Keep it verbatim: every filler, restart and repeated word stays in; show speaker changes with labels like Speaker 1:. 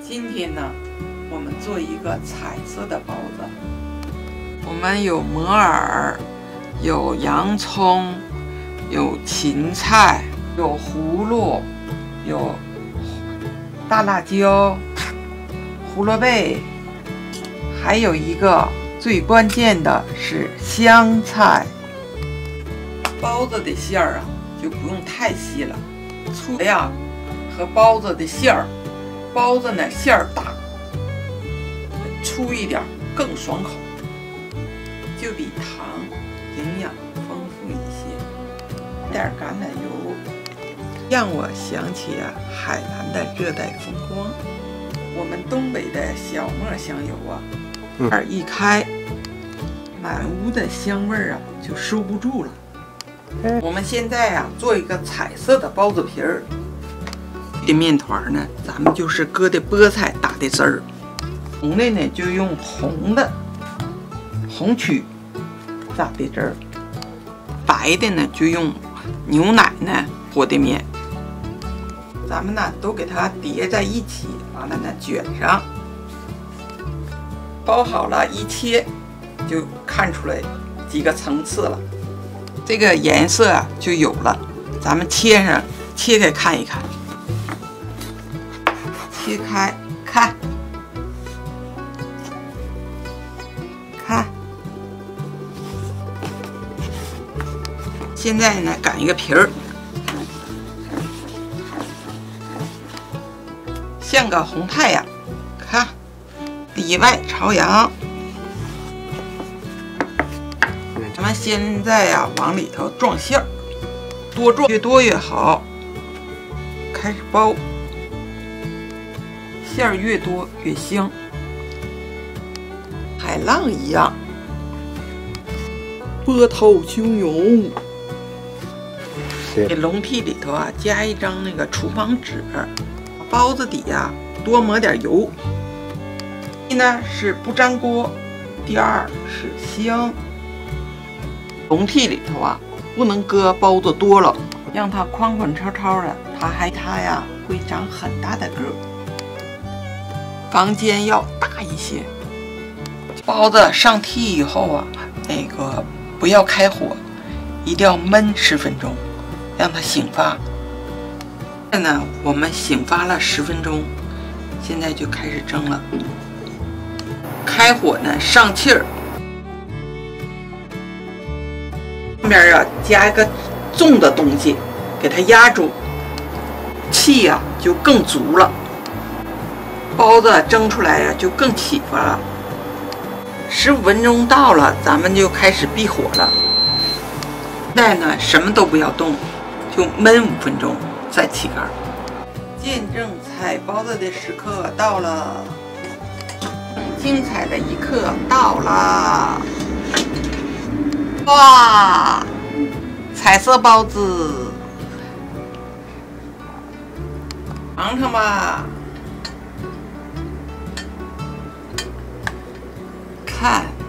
Speaker 1: 今天呢，我们做一个彩色的包子。我们有摩尔，有洋葱，有芹菜，有葫芦，有大辣椒、胡萝卜，还有一个最关键的是香菜。包子的馅儿啊，就不用太细了，粗呀和包子的馅儿。 包子呢馅儿大，粗一点更爽口，就比糖营养丰富一些。点橄榄油，让我想起啊海南的热带风光。我们东北的小磨香油啊，盖儿一开，满屋的香味儿啊就收不住了。我们现在啊做一个彩色的包子皮儿。 的面团呢，咱们就是搁的菠菜打的汁儿，红的呢就用红的红曲打的汁儿，白的呢就用牛奶呢和的面。咱们呢都给它叠在一起，完了呢卷上，包好了，一切就看出来几个层次了，这个颜色啊就有了。咱们切上，切开看一看。 切开看，看。现在呢，擀一个皮儿，像个红太阳，看，里外朝阳。咱们现在呀、啊，往里头撞馅儿，多撞越多越好。开始包。 馅儿越多越香，海浪一样，波涛汹涌。给笼屉里头啊加一张那个厨房纸，包子底呀、啊、多抹点油。第一呢是不粘锅，第二是香。笼屉里头啊不能搁包子多了，让它宽宽超超的，它还它呀会长很大的个儿。 缸尖要大一些。包子上屉以后啊，那个不要开火，一定要焖十分钟，让它醒发。现在呢，我们醒发了十分钟，现在就开始蒸了。开火呢，上气儿，上面啊加一个重的东西，给它压住，气呀、啊、就更足了。 包子蒸出来呀，就更起发了。十五分钟到了，咱们就开始闭火了。现在呢，什么都不要动，就焖五分钟，再起盖。见证彩包子的时刻到了，精彩的一刻到了！哇，彩色包子，尝尝吧。 看。